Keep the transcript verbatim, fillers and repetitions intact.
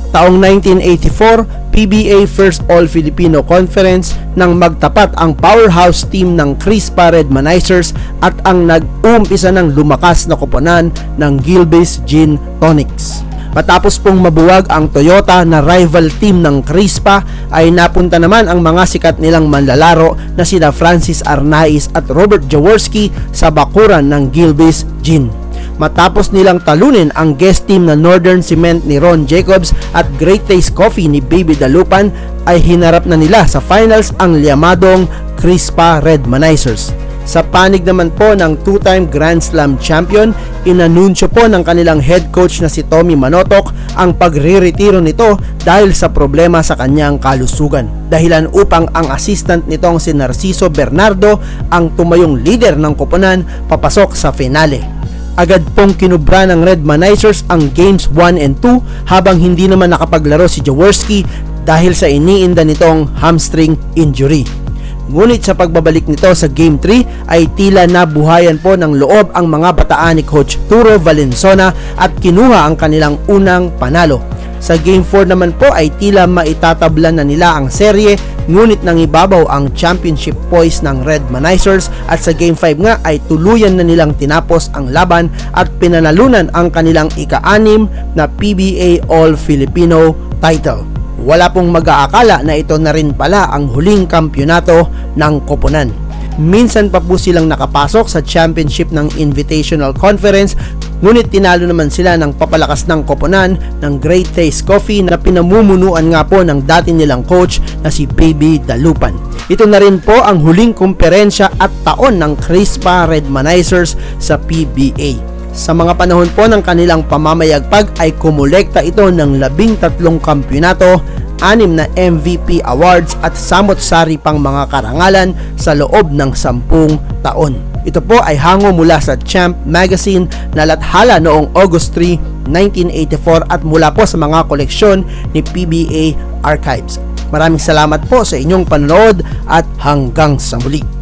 Taong nineteen eighty-four, P B A First All-Filipino Conference nang magtapat ang powerhouse team ng Crispa Redmanizers at ang nag-uumpisa ng lumakas na koponan ng Gilbey's Gin Tonics. Matapos pong mabuwag ang Toyota na rival team ng Crispa, ay napunta naman ang mga sikat nilang manlalaro na sina Francis Arnaiz at Robert Jaworski sa bakuran ng Gilbey's Gin. Matapos nilang talunin ang guest team na Northern Cement ni Ron Jacobs at Great Taste Coffee ni Baby Dalupan, ay hinarap na nila sa finals ang liyamadong Crispa Redmanizers. Sa panig naman po ng two-time Grand Slam champion, inanunsyo po ng kanilang head coach na si Tommy Manotok ang pagre-retiro nito dahil sa problema sa kanyang kalusugan. Dahilan upang ang assistant nitong si Narciso Bernardo ang tumayong leader ng koponan papasok sa finale. Agad pong kinubra ng Redmanizers ang games one and two habang hindi naman nakapaglaro si Jaworski dahil sa iniinda nitong hamstring injury. Ngunit sa pagbabalik nito sa game three ay tila nabuhayan po ng loob ang mga bataan ni Coach Turo Valenzuela at kinuha ang kanilang unang panalo. Sa game four naman po ay tila maitatablan na nila ang serye, ngunit nang ibabaw ang championship poise ng Redmanizers at sa game five nga ay tuluyan na nilang tinapos ang laban at pinanalunan ang kanilang ika-anim na P B A All-Filipino title. Wala pong mag-aakala na ito na rin pala ang huling kampyonato ng koponan. Minsan pa po silang nakapasok sa championship ng Invitational Conference, ngunit tinalo naman sila ng papalakas ng koponan ng Great Taste Coffee na pinamumunuan nga po ng dati nilang coach na si Baby Dalupan. Ito na rin po ang huling kumperensya at taon ng Crispa Redmanizers sa P B A. Sa mga panahon po ng kanilang pamamayagpag ay kumulekta ito ng labing tatlong kampyonato, anim na M V P awards at samot-sari pang mga karangalan sa loob ng sampung taon. Ito po ay hango mula sa Champ Magazine na lathala noong August three, nineteen eighty-four at mula po sa mga koleksyon ni P B A Archives. Maraming salamat po sa inyong panonood at hanggang sa muli.